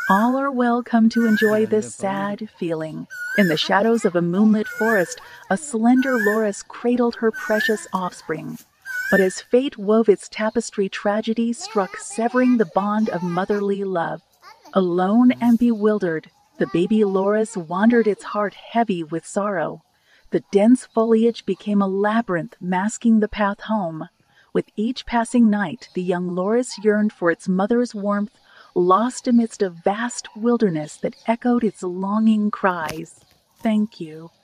All are welcome to enjoy this sad feeling. In the shadows of a moonlit forest, a slender loris cradled her precious offspring. But as fate wove its tapestry, tragedy struck, severing the bond of motherly love. Alone and bewildered, the baby loris wandered, its heart heavy with sorrow. The dense foliage became a labyrinth, masking the path home. With each passing night, the young loris yearned for its mother's warmth, lost amidst a vast wilderness that echoed its longing cries. Thank you.